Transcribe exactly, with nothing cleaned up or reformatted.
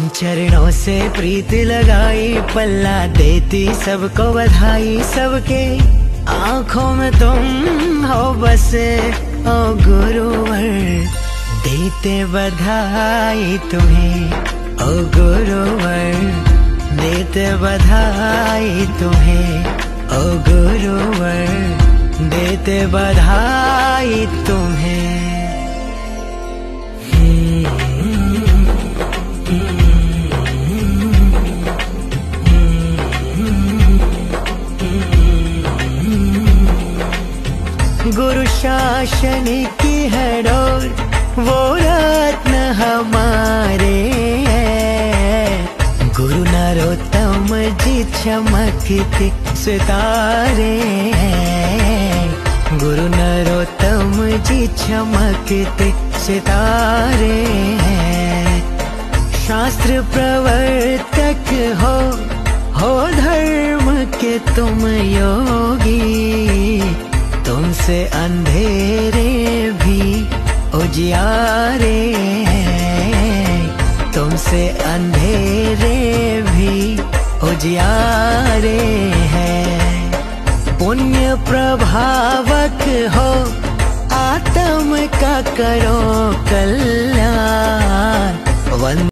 चरणों से प्रीत लगाई, पल्ला देती सबको बधाई। सबके आंखों में तुम हो बसे ओ गुरुवर, देते बधाई तुम्हें ओ गुरुवर, देते बधाई तुम्हें ओ गुरुवर, देते बधाई तुम्हें। गुरु शासन की है डोर, वो रत्न हमारे हैं। गुरु नरोत्तम जी चमकते सितारे हैं। गुरु नरोत्तम जी चमकते सितारे हैं। शास्त्र प्रवर्तक हो हो धर्म के तुम योगी, तुमसे अंधेरे भी उजियारे हैं। तुमसे अंधेरे भी उजियारे हैं। पुण्य प्रभावक हो आत्म का करो कल्याण।